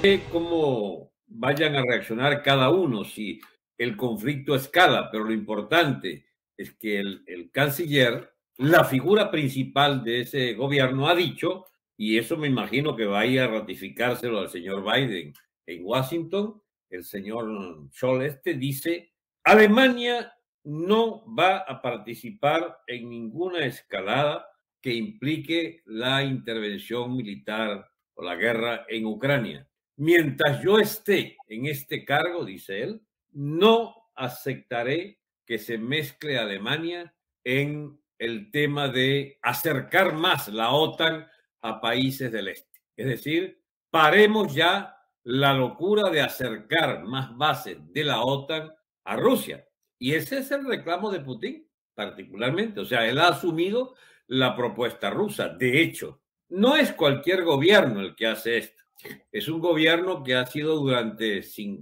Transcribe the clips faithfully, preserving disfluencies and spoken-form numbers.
sé cómo vayan a reaccionar cada uno, si el conflicto escala, pero lo importante es que el, el canciller, la figura principal de ese gobierno, ha dicho, y eso me imagino que vaya a ratificárselo al señor Biden en Washington, el señor Scholz este dice, Alemania no va a participar en ninguna escalada que implique la intervención militar o la guerra en Ucrania. Mientras yo esté en este cargo, dice él, no aceptaré que se mezcle Alemania en el tema de acercar más la OTAN a países del este. Es decir, paremos ya la locura de acercar más bases de la OTAN a Rusia. Y ese es el reclamo de Putin, particularmente. O sea, él ha asumido la propuesta rusa. De hecho, no es cualquier gobierno el que hace esto. Es un gobierno que ha sido durante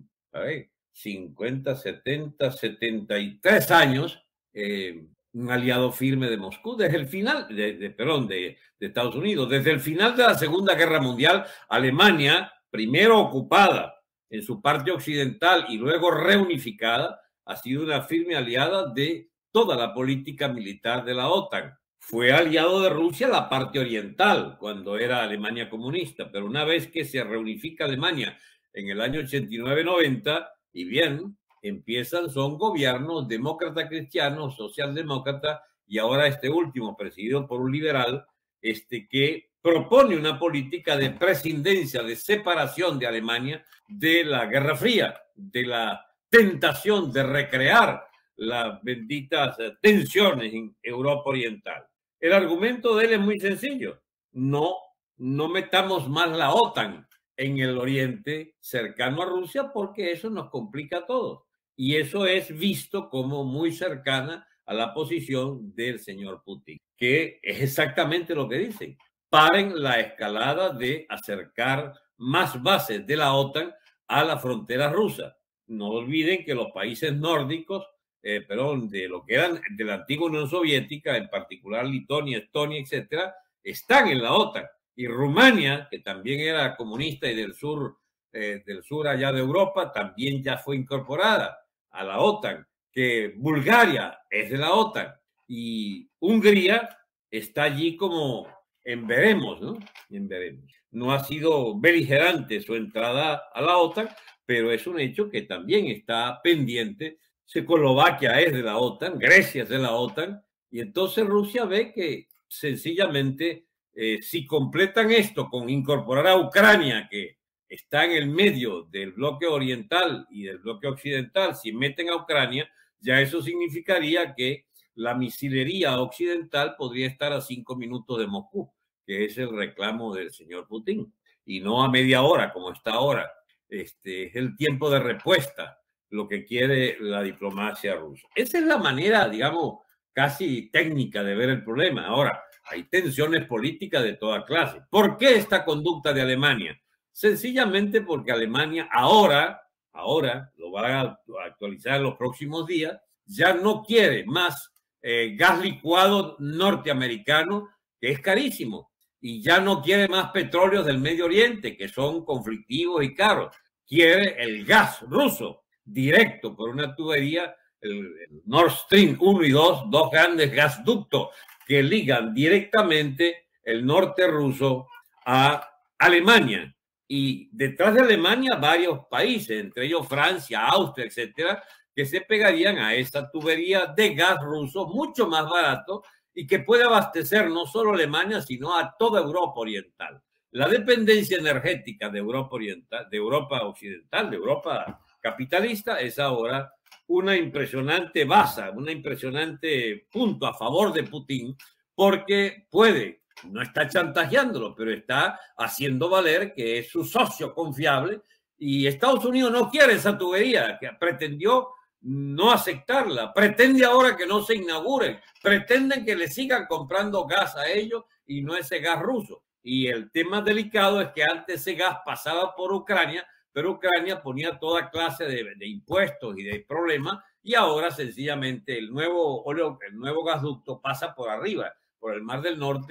cincuenta, setenta, setenta y tres años eh, un aliado firme de Moscú desde el final, de, de, perdón, de, de Estados Unidos. Desde el final de la Segunda Guerra Mundial, Alemania, primero ocupada en su parte occidental y luego reunificada, ha sido una firme aliada de toda la política militar de la OTAN. Fue aliado de Rusia la parte oriental, cuando era Alemania comunista, pero una vez que se reunifica Alemania en el año ochenta y nueve noventa, y bien, empiezan, son gobiernos demócrata cristianos, socialdemócrata, y ahora este último, presidido por un liberal, este que propone una política de prescindencia, de separación de Alemania de la Guerra Fría, de la tentación de recrear las benditas tensiones en Europa Oriental. El argumento de él es muy sencillo. No, no metamos más la OTAN en el oriente cercano a Rusia porque eso nos complica a todos. Y eso es visto como muy cercana a la posición del señor Putin, que es exactamente lo que dicen. Paren la escalada de acercar más bases de la OTAN a la frontera rusa. No olviden que los países nórdicos Eh, perdón, de lo que eran de la antigua Unión Soviética, en particular Lituania, Estonia, etcétera, están en la OTAN. Y Rumania, que también era comunista y del sur, eh, del sur allá de Europa, también ya fue incorporada a la OTAN. Que Bulgaria es de la OTAN y Hungría está allí como en veremos, ¿no? En veremos. No ha sido beligerante su entrada a la OTAN, pero es un hecho que también está pendiente. Checoslovaquia es de la OTAN, Grecia es de la OTAN, y entonces Rusia ve que sencillamente eh, si completan esto con incorporar a Ucrania, que está en el medio del bloque oriental y del bloque occidental, si meten a Ucrania, ya eso significaría que la misilería occidental podría estar a cinco minutos de Moscú, que es el reclamo del señor Putin, y no a media hora como está ahora. Este es el tiempo de respuesta lo que quiere la diplomacia rusa. Esa es la manera, digamos, casi técnica de ver el problema. Ahora, hay tensiones políticas de toda clase. ¿Por qué esta conducta de Alemania? Sencillamente porque Alemania ahora, ahora, lo va a actualizar en los próximos días, ya no quiere más eh, gas licuado norteamericano, que es carísimo, y ya no quiere más petróleos del Medio Oriente, que son conflictivos y caros. Quiere el gas ruso, directo por una tubería, el Nord Stream uno y dos, dos grandes gasductos que ligan directamente el norte ruso a Alemania. Y detrás de Alemania varios países, entre ellos Francia, Austria, etcétera, que se pegarían a esa tubería de gas ruso mucho más barato y que puede abastecer no solo Alemania, sino a toda Europa Oriental. La dependencia energética de Europa Oriental, de Europa Occidental, de Europa capitalista, es ahora una impresionante base, una impresionante punto a favor de Putin, porque puede, no está chantajeándolo, pero está haciendo valer que es su socio confiable, y Estados Unidos no quiere esa tubería, que pretendió no aceptarla, pretende ahora que no se inaugure, pretenden que le sigan comprando gas a ellos y no ese gas ruso. Y el tema delicado es que antes ese gas pasaba por Ucrania, pero Ucrania ponía toda clase de, de impuestos y de problemas, y ahora sencillamente el nuevo, el nuevo gasducto pasa por arriba, por el Mar del Norte,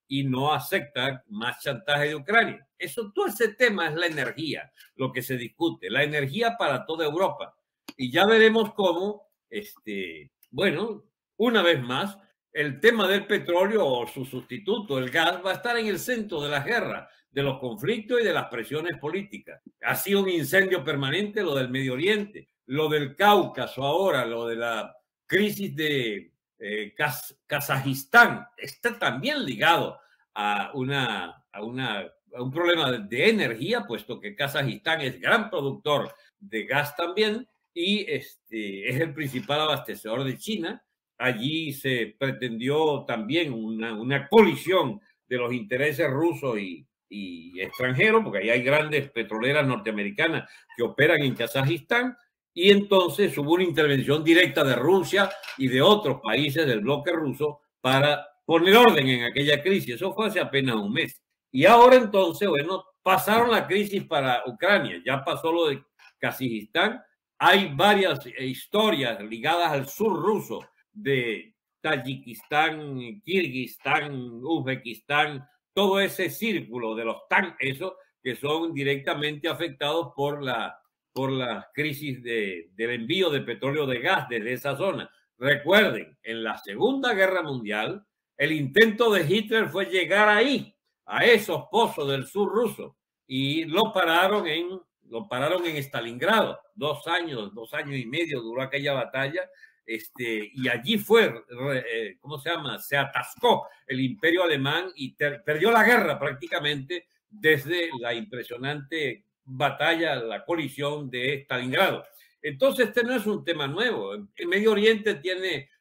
y no acepta más chantaje de Ucrania. Eso, todo ese tema es la energía, lo que se discute, la energía para toda Europa. Y ya veremos cómo, este, bueno, una vez más, el tema del petróleo o su sustituto, el gas, va a estar en el centro de las guerras, de los conflictos y de las presiones políticas. Ha sido un incendio permanente lo del Medio Oriente, lo del Cáucaso ahora, lo de la crisis de eh, Kaz Kazajistán, está también ligado a, una, a, una, a un problema de energía, puesto que Kazajistán es gran productor de gas también y este, es el principal abastecedor de China. Allí se pretendió también una, una colisión de los intereses rusos y, y extranjeros, porque ahí hay grandes petroleras norteamericanas que operan en Kazajistán, y entonces hubo una intervención directa de Rusia y de otros países del bloque ruso para poner orden en aquella crisis. Eso fue hace apenas un mes. Y ahora entonces, bueno, pasaron la crisis para Ucrania, ya pasó lo de Kazajistán, hay varias historias ligadas al sur ruso, de Tayikistán, Kirguistán, Uzbekistán, todo ese círculo de los tan, eso, que son directamente afectados por la, por la crisis de, del envío de petróleo de gas desde esa zona. Recuerden, en la Segunda Guerra Mundial, el intento de Hitler fue llegar ahí, a esos pozos del sur ruso, y lo pararon en, lo pararon en Stalingrado. Dos años, dos años y medio duró aquella batalla. Este, y allí fue, eh, ¿cómo se llama? Se atascó el imperio alemán y ter, perdió la guerra prácticamente desde la impresionante batalla, la colisión de Stalingrado. Entonces, este no es un tema nuevo. El Medio Oriente tiene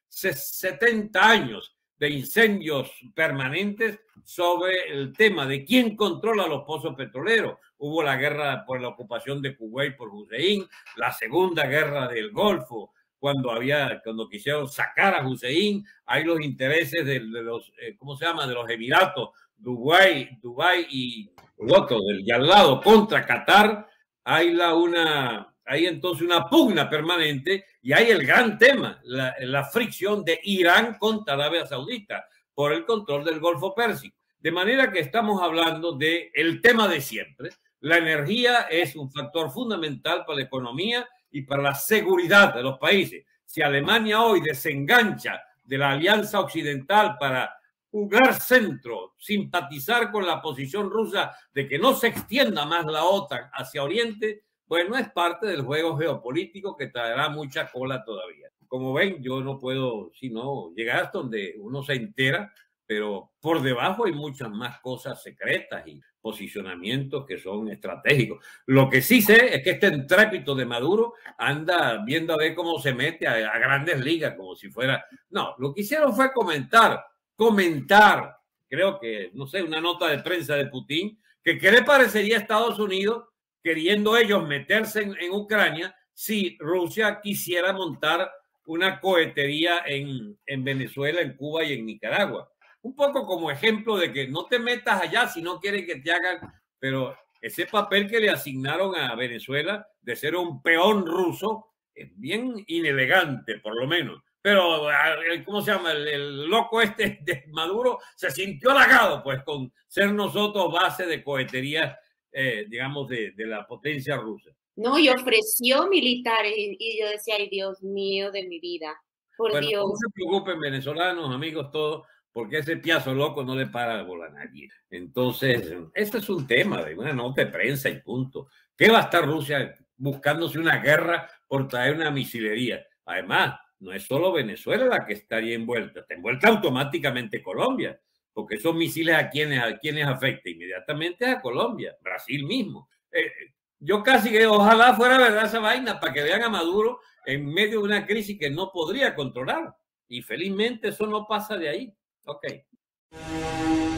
setenta años de incendios permanentes sobre el tema de quién controla los pozos petroleros. Hubo la guerra por la ocupación de Kuwait por Hussein, la segunda guerra del Golfo, cuando había, cuando quisieron sacar a Hussein, hay los intereses de, de los, eh, ¿cómo se llama? De los Emiratos, Dubái, Dubái y el otro, del de al lado, contra Qatar, hay la una, hay entonces una pugna permanente y hay el gran tema, la, la fricción de Irán contra Arabia Saudita por el control del Golfo Pérsico. De manera que estamos hablando de el tema de siempre. La energía es un factor fundamental para la economía y para la seguridad de los países. Si Alemania hoy desengancha de la alianza occidental para jugar centro, simpatizar con la posición rusa de que no se extienda más la OTAN hacia Oriente, bueno, es parte del juego geopolítico que traerá mucha cola todavía. Como ven, yo no puedo, sino llegar hasta donde uno se entera, pero por debajo hay muchas más cosas secretas y posicionamientos que son estratégicos. Lo que sí sé es que este entrépito de Maduro anda viendo a ver cómo se mete a, a grandes ligas, como si fuera... No, lo que hicieron fue comentar, comentar, creo que, no sé, una nota de prensa de Putin, que qué le parecería a Estados Unidos queriendo ellos meterse en, en Ucrania si Rusia quisiera montar una cohetería en, en Venezuela, en Cuba y en Nicaragua. Un poco como ejemplo de que no te metas allá si no quieren que te hagan, pero ese papel que le asignaron a Venezuela de ser un peón ruso es bien inelegante, por lo menos. Pero, ¿cómo se llama? El, el loco este de Maduro se sintió halagado, pues, con ser nosotros base de cohetería, eh, digamos, de, de la potencia rusa. No, y ofreció militares y, y yo decía, ay, Dios mío de mi vida, por bueno, Dios. No se preocupen, venezolanos, amigos, todos, porque ese piazo loco no le para bola a nadie. Entonces, este es un tema de una nota de prensa y punto. ¿Qué va a estar Rusia buscándose una guerra por traer una misilería? Además, no es solo Venezuela la que estaría envuelta, está envuelta automáticamente Colombia, porque esos misiles a quienes, a quienes afecta inmediatamente a Colombia, Brasil mismo. Eh, yo casi que ojalá fuera verdad esa vaina para que vean a Maduro en medio de una crisis que no podría controlar. Y felizmente eso no pasa de ahí. Ok.